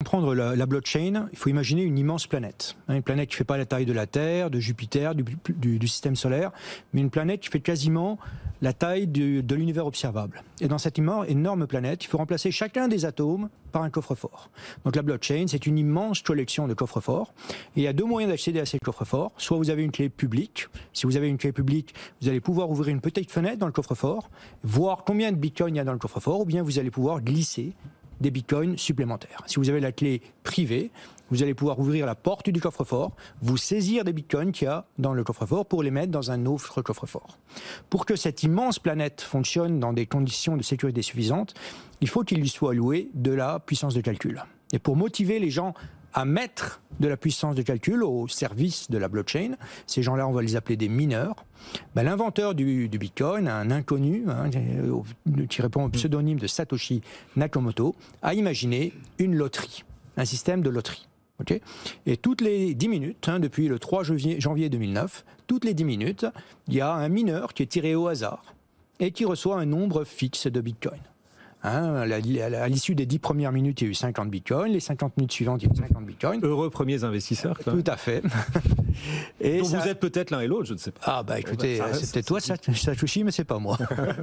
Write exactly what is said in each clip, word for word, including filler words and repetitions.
comprendre la, la blockchain, il faut imaginer une immense planète. Une planète qui ne fait pas la taille de la Terre, de Jupiter, du, du, du système solaire, mais une planète qui fait quasiment la taille du, de l'univers observable. Et dans cette énorme planète, il faut remplacer chacun des atomes par un coffre-fort. Donc la blockchain, c'est une immense collection de coffres-forts. Et il y a deux moyens d'accéder à ces coffres-forts. Soit vous avez une clé publique. Si vous avez une clé publique, vous allez pouvoir ouvrir une petite fenêtre dans le coffre-fort, voir combien de bitcoins il y a dans le coffre-fort, ou bien vous allez pouvoir glisser des bitcoins supplémentaires. Si vous avez la clé privée, vous allez pouvoir ouvrir la porte du coffre-fort, vous saisir des bitcoins qu'il y a dans le coffre-fort pour les mettre dans un autre coffre-fort. Pour que cette immense planète fonctionne dans des conditions de sécurité suffisantes, il faut qu'il lui soit alloué de la puissance de calcul. Et pour motiver les gens à mettre de la puissance de calcul au service de la blockchain, ces gens-là, on va les appeler des mineurs, ben, l'inventeur du, du Bitcoin, un inconnu, hein, qui répond au pseudonyme de Satoshi Nakamoto, a imaginé une loterie, un système de loterie. Okay, et toutes les dix minutes, hein, depuis le trois janvier deux mille neuf, toutes les dix minutes, il y a un mineur qui est tiré au hasard et qui reçoit un nombre fixe de bitcoins. Hein, à l'issue des dix premières minutes, il y a eu cinquante bitcoins. Les cinquante minutes suivantes, il y a eu cinquante bitcoins. Heureux premiers investisseurs. Tout à fait. Et donc ça... vous êtes peut-être l'un et l'autre, je ne sais pas. Ah bah écoutez, bah, c'est peut-être toi, Satoshi, mais c'est pas moi.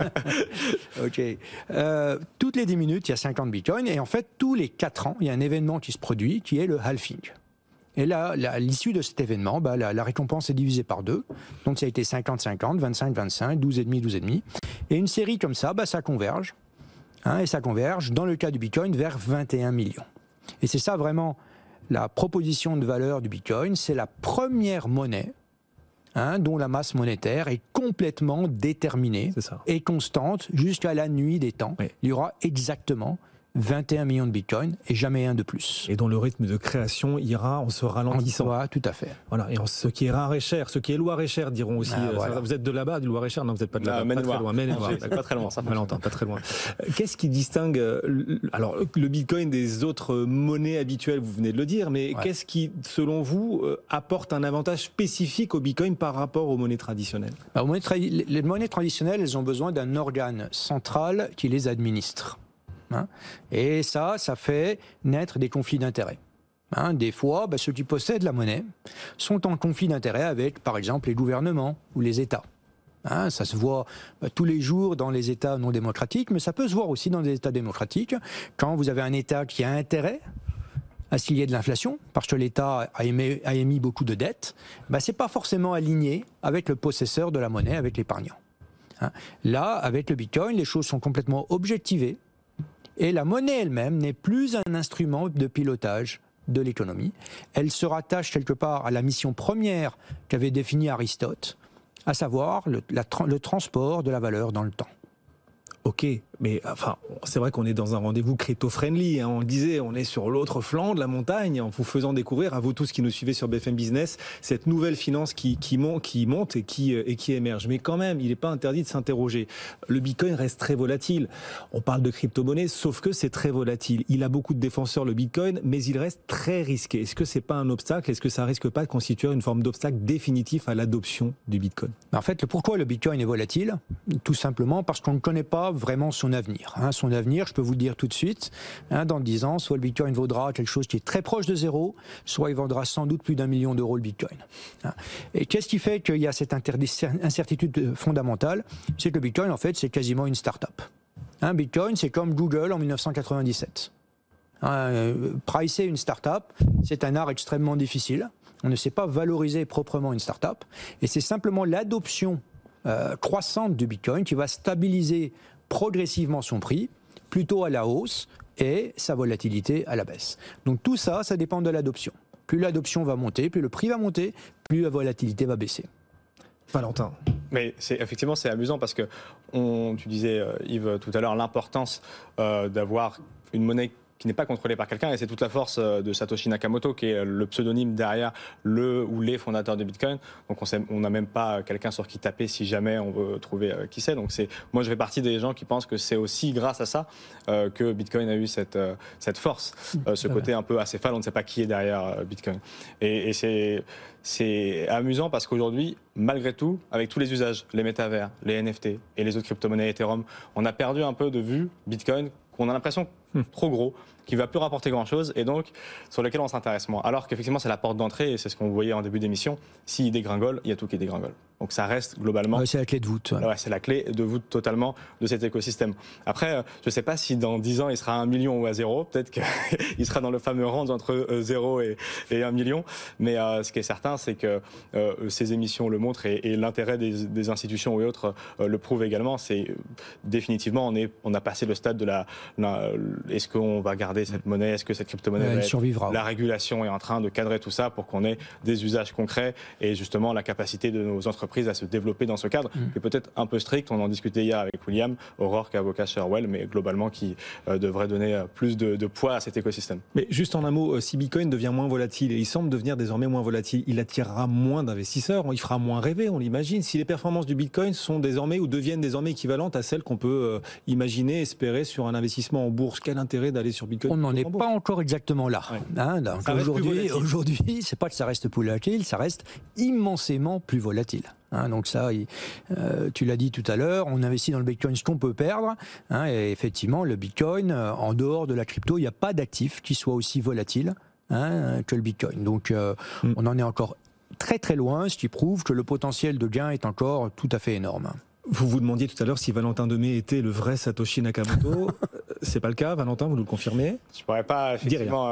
Ok. Euh, toutes les dix minutes, il y a cinquante bitcoins. Et en fait, tous les quatre ans, il y a un événement qui se produit, qui est le halving. Et là, à l'issue de cet événement, bah, la, la récompense est divisée par deux. Donc ça a été cinquante cinquante, vingt-cinq vingt-cinq, douze virgule cinq, douze virgule cinq. Et une série comme ça, bah, ça converge. Hein, et ça converge, dans le cas du Bitcoin, vers vingt et un millions. Et c'est ça vraiment la proposition de valeur du Bitcoin. C'est la première monnaie hein, dont la masse monétaire est complètement déterminée et constante jusqu'à la nuit des temps. Oui. Il y aura exactement vingt et un millions de bitcoins et jamais un de plus. Et dont le rythme de création ira en se ralentissant. Voilà, tout à fait. Voilà, et en, ce qui est rare et cher, ce qui est Loire et cher diront aussi. Ah, voilà. Vous êtes de là-bas, du Loire et cher? Non, vous n'êtes pas de là-bas. Pas très loin. Maine-et-Loire. Pas très loin, ça. Valentin, pas très loin. Qu'est-ce qui distingue alors le bitcoin des autres monnaies habituelles? Vous venez de le dire, mais ouais. Qu'est-ce qui, selon vous, apporte un avantage spécifique au bitcoin par rapport aux monnaies traditionnelles? Alors, les monnaies traditionnelles, elles ont besoin d'un organe central qui les administre. Hein, et ça, ça fait naître des conflits d'intérêts. Hein, des fois, bah, ceux qui possèdent la monnaie sont en conflit d'intérêts avec, par exemple, les gouvernements ou les États. Hein, ça se voit bah, tous les jours dans les États non démocratiques, mais ça peut se voir aussi dans des États démocratiques. Quand vous avez un État qui a intérêt à ce qu'il y ait de l'inflation, parce que l'État a émis, a émis beaucoup de dettes, bah, ce n'est pas forcément aligné avec le possesseur de la monnaie, avec l'épargnant. Hein, là, avec le Bitcoin, les choses sont complètement objectivées. Et la monnaie elle-même n'est plus un instrument de pilotage de l'économie. Elle se rattache quelque part à la mission première qu'avait définie Aristote, à savoir le, la, le transport de la valeur dans le temps. Ok, mais enfin, c'est vrai qu'on est dans un rendez-vous crypto-friendly, hein, on le disait, on est sur l'autre flanc de la montagne, en vous faisant découvrir, à vous tous qui nous suivez sur B F M Business, cette nouvelle finance qui, qui, monte, qui monte et qui, et qui émerge. Mais quand même, il n'est pas interdit de s'interroger. Le Bitcoin reste très volatile. On parle de crypto-monnaie, sauf que c'est très volatile. Il a beaucoup de défenseurs, le Bitcoin, mais il reste très risqué. Est-ce que c'est pas un obstacle? Est-ce que ça risque pas de constituer une forme d'obstacle définitif à l'adoption du Bitcoin? En fait, pourquoi le Bitcoin est volatile? Tout simplement parce qu'on ne connaît pas vraiment son avenir. Hein, son avenir, je peux vous le dire tout de suite, hein, dans dix ans, soit le Bitcoin vaudra quelque chose qui est très proche de zéro, soit il vendra sans doute plus d'un million d'euros le Bitcoin. Hein. Et qu'est-ce qui fait qu'il y a cette incertitude fondamentale? C'est que le Bitcoin, en fait, c'est quasiment une start-up. Hein, Bitcoin, c'est comme Google en mille neuf cent quatre-vingt-dix-sept. Hein, euh, pricer une start-up, c'est un art extrêmement difficile. On ne sait pas valoriser proprement une start-up. Et c'est simplement l'adoption Euh, croissante du Bitcoin qui va stabiliser progressivement son prix, plutôt à la hausse, et sa volatilité à la baisse. Donc tout ça, ça dépend de l'adoption. Plus l'adoption va monter, plus le prix va monter, plus la volatilité va baisser. Valentin. Mais c'est, effectivement, c'est amusant parce que on, tu disais, euh, Yves, tout à l'heure, l'importance euh, d'avoir une monnaie qui n'est pas contrôlé par quelqu'un, et c'est toute la force de Satoshi Nakamoto qui est le pseudonyme derrière le ou les fondateurs de Bitcoin. Donc on n'a même pas quelqu'un sur qui taper si jamais on veut trouver qui c'est. Donc c'est, moi je fais partie des gens qui pensent que c'est aussi grâce à ça euh, que Bitcoin a eu cette, euh, cette force, euh, ce côté un peu acéphale, on ne sait pas qui est derrière euh, Bitcoin. Et, et c'est, c'est amusant parce qu'aujourd'hui, malgré tout, avec tous les usages, les métavers, les N F T et les autres crypto-monnaies Ethereum, on a perdu un peu de vue Bitcoin, qu'on a l'impression hum. trop gros, qui ne va plus rapporter grand-chose et donc sur lequel on s'intéresse moins. Alors qu'effectivement, c'est la porte d'entrée et c'est ce qu'on voyait en début d'émission. S'il dégringole, il y a tout qui dégringole. Donc ça reste globalement... Ouais, c'est la clé de voûte. Ouais. Ouais, c'est la clé de voûte totalement de cet écosystème. Après, euh, je ne sais pas si dans dix ans, il sera à un million ou à zéro. Peut-être qu'il sera dans le fameux range entre euh, zéro et, et un million. Mais euh, ce qui est certain, c'est que euh, ces émissions le montrent et, et l'intérêt des, des institutions et autres euh, le prouve également. C'est euh, définitivement, on, est, on a passé le stade de la... la est-ce qu'on va garder cette monnaie? Est-ce que cette crypto-monnaie Elle va survivra. être... La régulation est en train de cadrer tout ça pour qu'on ait des usages concrets et justement la capacité de nos entreprises à se développer dans ce cadre, mmh. qui est peut-être un peu strict. On en discutait hier avec William, Aurore, qui est avocat chez Orwell, mais globalement qui euh, devrait donner euh, plus de, de poids à cet écosystème. Mais juste en un mot, si Bitcoin devient moins volatile, et il semble devenir désormais moins volatile, il attirera moins d'investisseurs, il fera moins rêver, on l'imagine. Si les performances du Bitcoin sont désormais ou deviennent désormais équivalentes à celles qu'on peut euh, imaginer, espérer sur un investissement en bourse, quel intérêt d'aller sur Bitcoin? On n'en est pas encore exactement là. Ouais. Hein, donc aujourd'hui, aujourd'hui, c'est pas que ça reste plus volatile, ça reste immensément plus volatile. Hein, donc ça, il, euh, tu l'as dit tout à l'heure, on investit dans le Bitcoin ce qu'on peut perdre. Hein, et effectivement, le Bitcoin, euh, en dehors de la crypto, il n'y a pas d'actif qui soit aussi volatile hein, que le Bitcoin. Donc euh, mm. on en est encore très très loin, ce qui prouve que le potentiel de gain est encore tout à fait énorme. Vous vous demandiez tout à l'heure si Valentin Demey était le vrai Satoshi Nakamoto. C'est pas le cas, Valentin, vous nous le confirmez? Je pourrais pas, effectivement.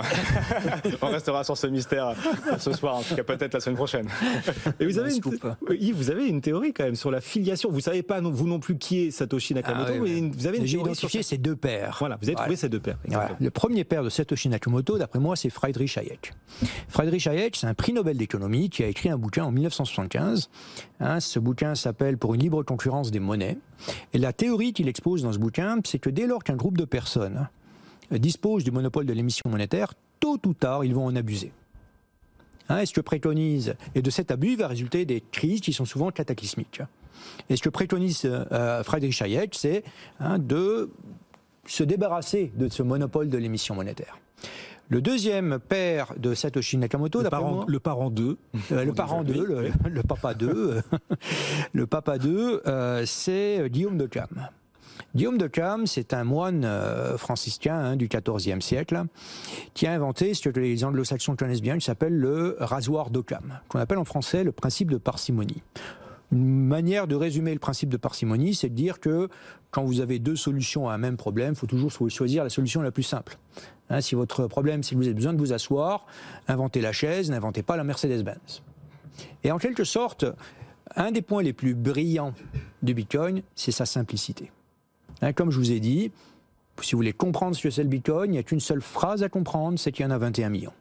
On restera sur ce mystère ce soir, en tout cas peut-être la semaine prochaine. Et vous avez, une... Yves, vous avez une théorie quand même sur la filiation. Vous savez pas, vous non plus, qui est Satoshi Nakamoto, ah, oui, mais vous avez une J'ai théorie identifié sur... ces deux pères. Voilà, vous avez voilà. trouvé ces deux pères. Voilà. Le premier père de Satoshi Nakamoto, d'après moi, c'est Friedrich Hayek. Friedrich Hayek, c'est un prix Nobel d'économie qui a écrit un bouquin en mille neuf cent soixante-quinze. Hein, ce bouquin s'appelle « Pour une libre concurrence des monnaies ». Et la théorie qu'il expose dans ce bouquin, c'est que dès lors qu'un groupe de personnes dispose du monopole de l'émission monétaire, tôt ou tard, ils vont en abuser. Hein, et ce que préconise, et de cet abus va résulter des crises qui sont souvent cataclysmiques. Et ce que préconise euh, Friedrich Hayek, c'est hein, de se débarrasser de ce monopole de l'émission monétaire. Le deuxième père de Satoshi Nakamoto, le parent, moi, le parent deux, euh, le parent deux, le, le papa deux, le papa deux, euh, c'est Guillaume de Cam. Guillaume de Cam, c'est un moine euh, franciscain hein, du quatorzième siècle qui a inventé ce que les anglo-saxons connaissent bien, qui s'appelle le rasoir d'Occam, qu'on appelle en français le principe de parcimonie. Une manière de résumer le principe de parcimonie, c'est de dire que quand vous avez deux solutions à un même problème, il faut toujours choisir la solution la plus simple. Hein, si votre problème, c'est que vous avez besoin de vous asseoir, inventez la chaise, n'inventez pas la Mercedes-Benz. Et en quelque sorte, un des points les plus brillants du Bitcoin, c'est sa simplicité. Hein, comme je vous ai dit, si vous voulez comprendre ce que c'est le Bitcoin, il n'y a qu'une seule phrase à comprendre, c'est qu'il y en a vingt et un millions.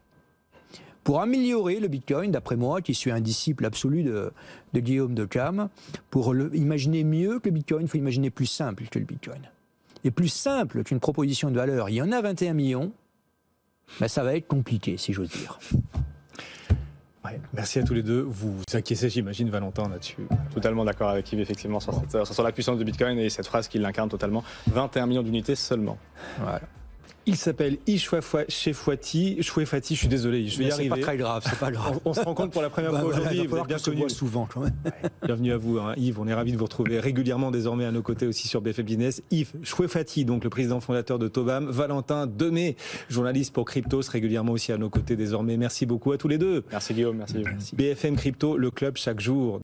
Pour améliorer le Bitcoin, d'après moi, qui suis un disciple absolu de, de Guillaume de Cam, pour le, imaginer mieux que le Bitcoin, il faut imaginer plus simple que le Bitcoin. Et plus simple qu'une proposition de valeur, il y en a vingt et un millions, ben ça va être compliqué, si j'ose dire. Ouais, merci à tous les deux. Vous vous acquiescez, j'imagine, Valentin, là-dessus. Totalement d'accord avec Yves, effectivement, sur, cette, sur la puissance du Bitcoin et cette phrase qui l'incarne totalement. vingt et un millions d'unités seulement. Voilà. Il s'appelle Yves Chouefati. Chouefati, je suis désolé, je vais y arriver. C'est pas très grave, c'est pas grave. On, on se rencontre pour la première bah, fois aujourd'hui. Il va falloir bien connu souvent quand même. Ouais. Bienvenue à vous, hein. Yves. On est ravis de vous retrouver régulièrement désormais à nos côtés aussi sur B F M Business. Yves Chouefati, donc le président fondateur de Tobam. Valentin Demey, journaliste pour Cryptos, régulièrement aussi à nos côtés désormais. Merci beaucoup à tous les deux. Merci Guillaume, merci. merci. B F M Crypto, le club chaque jour.